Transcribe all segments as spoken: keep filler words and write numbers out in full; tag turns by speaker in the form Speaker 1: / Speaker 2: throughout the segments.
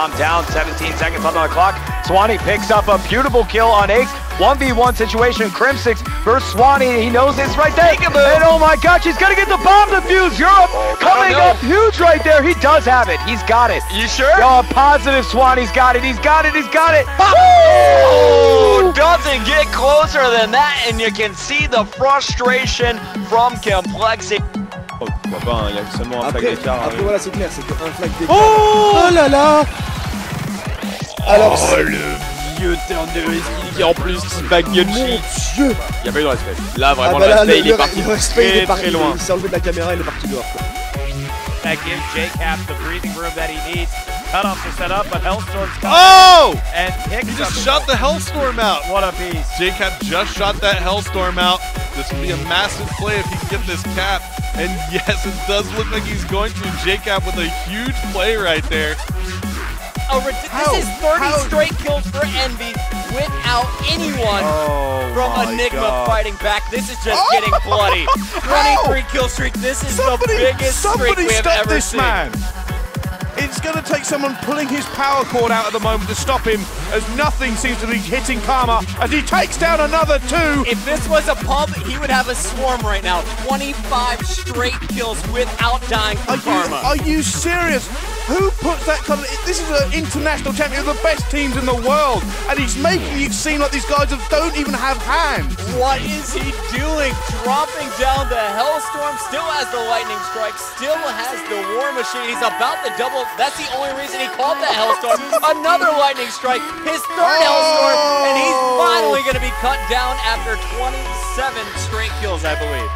Speaker 1: calm down. seventeen seconds on the clock. Swanee picks up a beautiful kill on Ace. one v one situation. Crimsix versus Swanee. He knows it's right there. And oh my gosh, he's gonna get the bomb defuse. Europe coming up huge right there. He does have it. He's got it.
Speaker 2: You sure?
Speaker 1: Yo, I'm positive Swanee's got it. He's got it. He's got it.
Speaker 2: Oh, doesn't get closer than that, and you can see the frustration from Complexity.
Speaker 3: Oh, pourquoi pas, hein, il y a seulement un flag
Speaker 4: Après,
Speaker 3: d'écart.
Speaker 4: après voilà, c'est clair, c'est un flag d'écart.
Speaker 3: Oh,
Speaker 4: Oh là là. Alors,
Speaker 3: oh, le vieux turn de risque qui en plus back
Speaker 4: mon
Speaker 3: Dieu.
Speaker 4: Dieu.
Speaker 3: Il n'y a pas eu de respect. Là,
Speaker 4: Ah
Speaker 3: vraiment,
Speaker 4: bah
Speaker 3: le
Speaker 4: là,
Speaker 3: respect,
Speaker 4: le,
Speaker 3: il est
Speaker 4: le-
Speaker 3: parti
Speaker 4: le respect, il
Speaker 3: très,
Speaker 4: est parti,
Speaker 3: très loin.
Speaker 4: il s'est enlevé de la caméra, il est parti dehors, quoi.
Speaker 5: That gives J Cap the breathing room that he needs. Cutoffs are set up, but Hellstorm's coming
Speaker 6: Oh!
Speaker 5: and
Speaker 6: He
Speaker 5: picks
Speaker 6: just
Speaker 5: up
Speaker 6: shot the Hellstorm out.
Speaker 5: what a piece.
Speaker 6: J Cap just shot that Hellstorm out. This will be a massive play if he can get this cap. And yes, it does look like he's going to. J Cap with a huge play right there.
Speaker 2: Oh, this is thirty
Speaker 6: How?
Speaker 2: straight kills for Envy without anyone
Speaker 3: Oh,
Speaker 2: from
Speaker 3: my
Speaker 2: Enigma
Speaker 3: God.
Speaker 2: fighting back. This is just getting bloody. twenty-three kill streak. This is
Speaker 7: Somebody,
Speaker 2: the biggest streak
Speaker 7: somebody
Speaker 2: we have
Speaker 7: stop
Speaker 2: ever
Speaker 7: this
Speaker 2: seen.
Speaker 7: man. It's going to take someone pulling his power cord out at the moment to stop him, as nothing seems to be hitting Karma as he takes down another two.
Speaker 2: If this was a pub, he would have a swarm right now. twenty-five straight kills without dying
Speaker 7: Are
Speaker 2: from
Speaker 7: you,
Speaker 2: Karma.
Speaker 7: are you serious? Who puts that kind of... This is an international champion of the best teams in the world, and he's making it seem like these guys have, don't even have hands.
Speaker 2: What is he doing? Dropping down the Hellstorm, still has the Lightning Strike, still has the War Machine. He's about to double. That's the only reason he called that Hellstorm. Another Lightning Strike, his third
Speaker 7: Oh!
Speaker 2: Hellstorm, and he's finally going to be cut down after twenty-seven straight kills, I believe.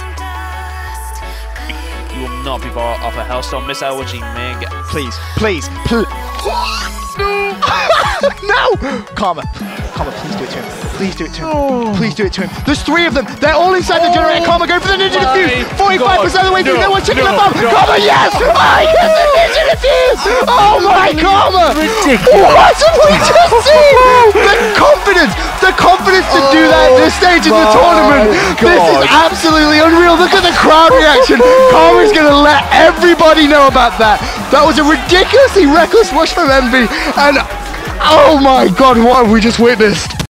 Speaker 5: You will not be far off a Hellstorm missile, which he may get.
Speaker 8: Please, please, please. No! Karma. Karma, please do it to him. Please do it to him. Please do it to him. There's three of them. They're all inside the generator. Karma, go for the ninja defuse. forty-five percent of the way through. No one's taking the bomb. Karma, yes! I get the ninja defuse! Oh my Karma! Ridiculous. What have we just seen? The confidence! The confidence to do that at this stage in the tournament. This is absolutely unreal. Look at the crowd reaction. Karma's going to let everybody know about that. That was a ridiculously reckless rush from Envy. And oh my god, what have we just witnessed?